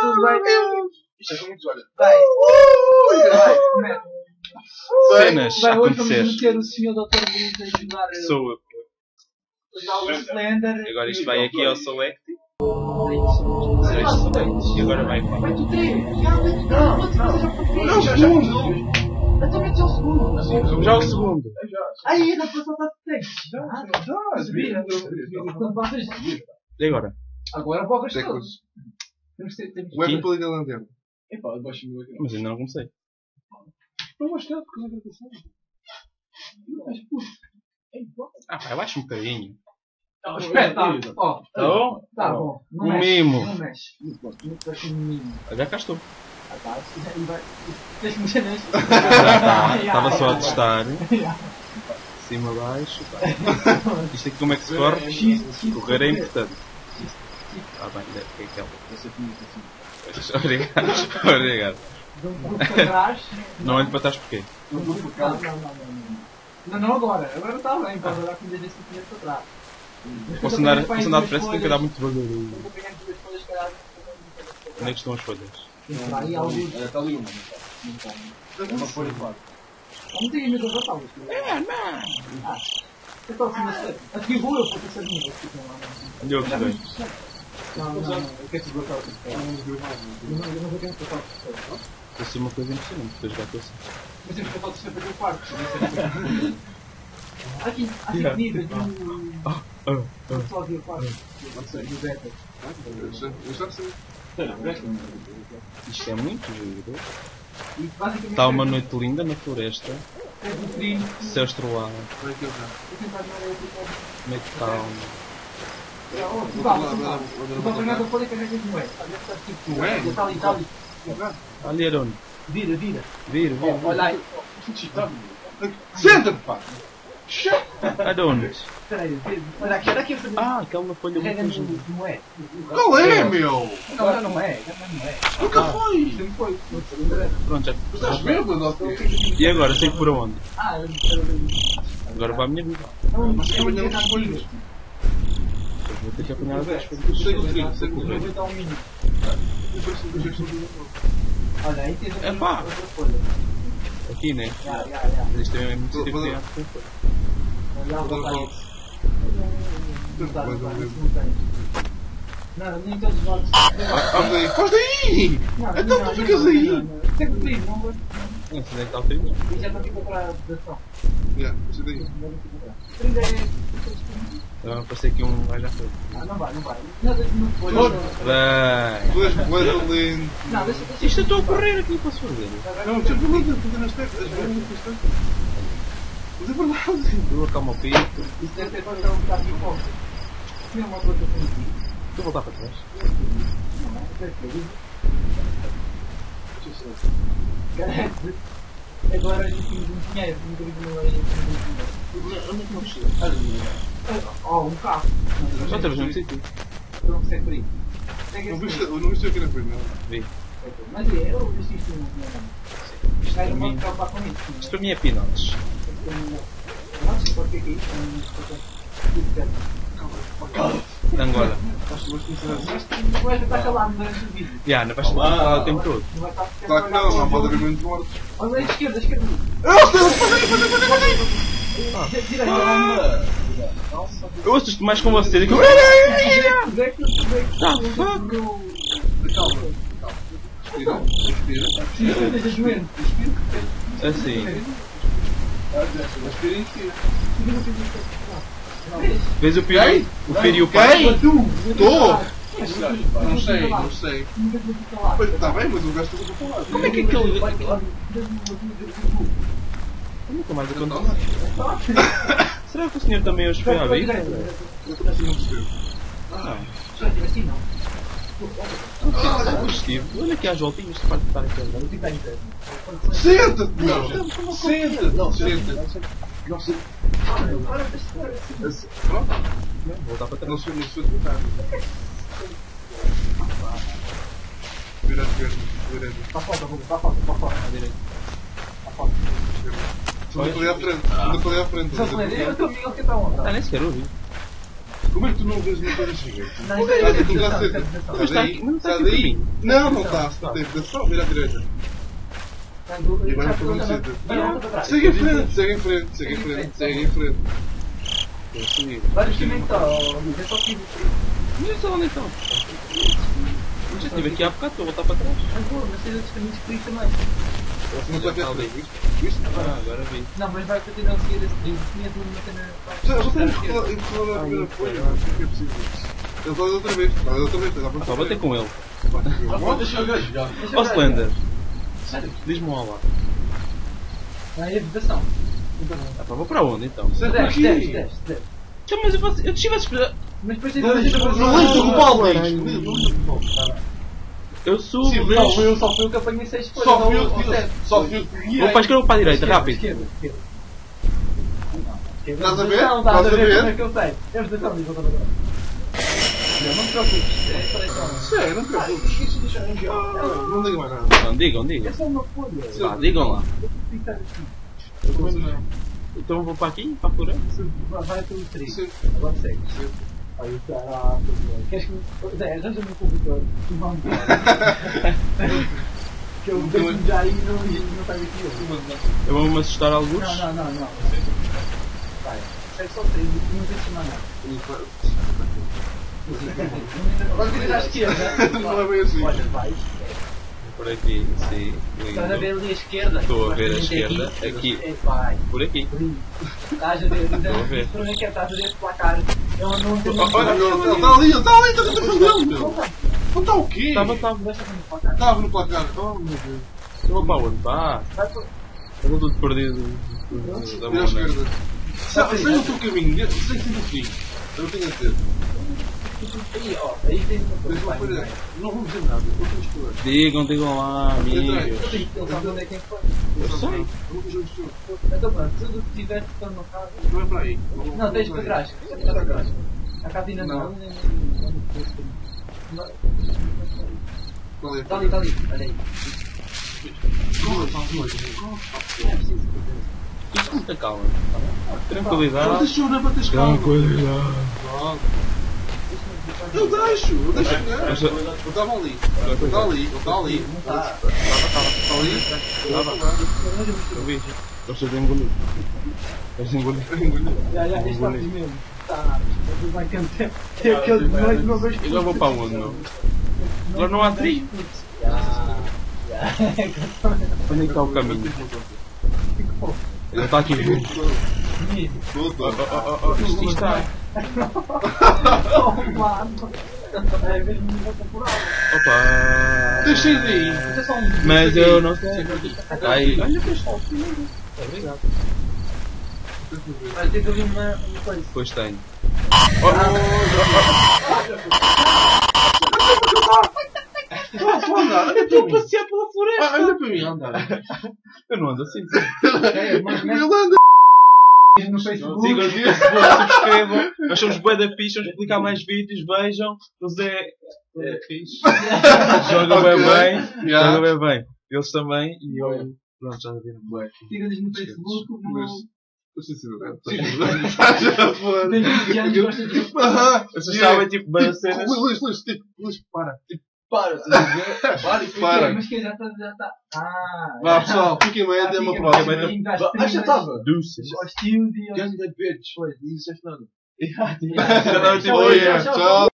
tudo bem. Isto é muito olha. Vai. Cenas a Vai, hoje vamos acontecer. meter o senhor Dr. Bruno a ajudar a Sou eu. usar o Slender. Agora isto vai aqui ao Select. Não, E agora vai para. vai tu três. Não, segundo. Até mete o segundo. Já o segundo. Aí, na próxima está três. E agora? Agora bogas Tecos. todos. Temos que ter. O Epic para ligar a lanterna. Epá, baixo o meu aqui. Mas ainda não comecei. Não vais ter, porque não vai acontecer. Mas puto. Ah, vai, baixa um bocadinho. Espera, tá. Ó, Então, tá bom. Não um mexe, mimo. Não mexe. Não parece um mimo. Já cá estou. Ah, tá. Se quiser, ele vai. Tens que mexer neste. Estava só a testar. Cima, baixo. Pá. Isto aqui como é que se corre? Correr é importante. Ah, bem, deve ter aquela. Obrigado. Obrigado. Para trás. Não olho para trás porquê? Não agora. Agora está bem. Pode olhar com o dedo para trás. Posso andar depressa, tenho que andar muito devagarinho. Vou pegar as duas folhas, calhar. Onde é que estão as folhas? Aí alguns. Está ali uma. É uma folha de lado. Não tem medo das batalhas. Eu estou assim, aqui vou eu, porque eu sei de Olha eu que bem. Não, eu quero desbloquear o sistema. Eu não vou ter que desbloquear o sistema. Vai ser uma coisa impressionante, depois já estou assim. Mas temos que botar o sistema para o quarto. Aqui níveis do. Só aqui o quarto. Do beta. Eu já sei. Isto é muito giro. E basicamente. Está uma noite linda na floresta. É do primo. Céu estrelado. Vai aqui já. Eu tenho que fazer outro episódio. Meio de calma. Vou apanhar da folha que a gente não é. Não é? Está ali. Ali era onde? Vira. Vira. Olha aí. Senta-te, pá! Aonde? Espera aí. Olha aqui a fazer. Ah, aquela folha Carrega muito no gira. moé. Qual é, meu? Não, não é. Nunca foi! Sempre foi. Pronto, já. Estás bêbado, doutor? E agora? Sei por onde? Ah, Agora vai a minha vida. Mas que amanhã não folhas. Depois vou ter que apanhar as duas folhas. Sei o trilho, sei o trilho. vou dar um mínimo. Eu Olha, aí tens Epá. outra folha. Aqui, né? Já. Mas isto é muito sítio que tem arte. Olha, volta aí. Não, nem todos os lados. Faz daí! Então tu ficas aí! Tem que pedir, não vou. Não sei onde é que está o trilho. E já estou aqui para a ação. Já, deixa daí. 30 é. Agora apareceu aqui um gajo à frente. Ah, não vai. Nada de muito folha. Vai! Tu és muito lindo. Não, deixa. Isto eu estou a correr aqui, posso fazer? Não, deixa eu fazer as teclas. As velhas teclas. Mas é verdade. Eu acalmo o pito. Isso deve ter para um bocado de fogo. Tinha uma coisa aqui. Estou a voltar para trás. Agora a gente tem um dinheiro, um carro. Já estamos no sítio. Não sei por aí. Não viste aqui na frente, Vi. Mas eu desisti de um. Isto não pode preocupar com isso. Isto para mim é peanuts. Não sei por que é isso. Angola. Não vai estar calado durante o vídeo. Já, não vais falar o tempo todo. Não vai estar Claro que não pode haver muitos mortos. Olha aí, esquerda. Direita. Eu ouço-te mais com você. Digo, Respira. assim. Respira e respira. Vês o Piri? O Piri e o pai? Estou! Não sei. Pois está bem, mas o gajo está a falar. Como é que aquele. Nunca mais aconteceu. Será que o senhor também hoje foi à vida? Não. Olha aqui às voltinhas, tu pode estar aqui agora. Senta-te, meu! Senta-te! Não, senta-te! Pronto? Voltar para trás. Não sou deputado. Vira à esquerda. Para fora. À direita. Segunda para ali à frente. Eu estou a ver que está onde? Ah, nem sequer ouvi. Como é que tu não vês uma coisa gigante? Não, isso é Estás vedação. Mas está aí, aqui, mas não está sai aqui daí. para mim. Não, não está. Se não tem vedação, vira à direita. E agora Já para onde pergunta, senta. Segue em frente, segue em frente, segue em frente, segue em frente. Eu segui. Olha os como é que está, Luís. É só que Não sei onde então. Eu já estive aqui há bocado, estou a voltar para trás. mas tens outros caminhos por aí também. Não Já está está ali. Viste? Ah, agora vi. Não, mas vai continuar a seguir esse trilho. Tinha uma cena. Já temos que falar a primeira folha. Acho que é possível. Ele faz outra vez. Faz outra vez. Dá para Só bater com ele. Deixa eu ver, já. Ó Slender, Sério? diz-me um olá. Não, é a vedação. Ah, pá, vou para onde então? Desce. Então, mas eu estive a esperar. Mas depois tens Não de fazer Não lembro do Paulo, Eu subo, Sim, vejo. Só fui eu que apanhei 6 folhas. Só fui eu ou que sete. Só fui eu que Vou para a esquerda ou para a direita, rápido. Esquerda. Estás a ver? Não, estás a ver Estás a como é ver? que eu sei. É vedação, diz outra vez. Não te preocupes. Sério, não te preocupes. Não digo mais nada. Não, digam. É só uma folha. Vá, digam lá. Ficar aqui. Então vou para aqui, para a fura. Vai pelo 3. Sim. Agora segue. Aí, caralho. Queres que. Zé, arranja-me um computador. Tu vamos que eu deixo-me já aí e não tenho aqui hoje. Eu vou-me assustar alguns. Não. Vai. Segue só 3 e não deixes mais nada. Agora vira à esquerda. Não é bem assim. Olha, vai. Por aqui, sim. Estás a ver Lindo. ali à esquerda? Estou a ver a Mas esquerda. Aqui. Vai. Por aqui. Estás a ver? Estou a ver. Para onde é que é? Estás a ver esse placar? Eu não entendo. Olha, ele está ali, está a fazer, meu. Não está o quê? Estava. Deixa-me no placar. Estava no placar. Oh, meu Deus. Eu vou para onde? Pá. Vai para. Eu estou tudo perdido. Da Vira à mão, né? esquerda. Sei o teu caminho, sei que o fim. Eu tenho a dizer. Aí, ó. Aí tem uma Deixa-me coisa. fazer. Não vou dizer nada. Eu tenho que falar. Digam lá, amigos. Ele sabe onde é que foi. Eu sei. Eu vou fazer o seu. Então pronto, tudo que tiver que estar no carro. Não é para aí. Não, tens para trás. Para trás. A cabina não. Qual é? Está ali. Olha aí. Não é preciso. Isto é muita calma. Tranquilidade. Não deixa eu não bater calma. Tranquilidade. Eu deixo. Mas, Eu estava ali. Eu estava ali. Eu estava ali. Não está. Está ali. Eu vi. Eu estou a engolir. Eu estou a engolir. Já, está aqui mesmo. Está. Vai cantar. Tem aquele de noite, não vejo. Agora vou para onde, meu? Agora não há trilho. Já. Onde é que está o caminho? Ele está aqui. Isto está. Oh, mano. É mesmo nível temporal. Opa! Deixei daí. Isso é só Mas eu não sei. Está aí. Olha para este Obrigado. Olha, tem ali uma coisa. Pois tenho. Estou a andar. Estou a passear pela floresta. Olha para mim, andar. Eu não ando assim. Ele anda. No Facebook. Sigam no Facebook, subscrevam. Nós somos bué da fixe, vamos publicar mais vídeos, vejam. O Zé é fixe. Joga bem. Joga bem. Eles também. E eu. Pronto, já viram bué. Siga-nos no Facebook. Tem 20 anos, gosta de. Vocês sabem, tipo, das cenas. Luís, para. Para, estás a ver? Para, Para. Mas que já está. Ah, Vá pessoal, fiquem bem, até uma próxima. Acho que estava. Deuces. Aos tios e aos. Ganda bitch. Pois, não disseste nada. Já, Já não, tipo, Oi, tchau.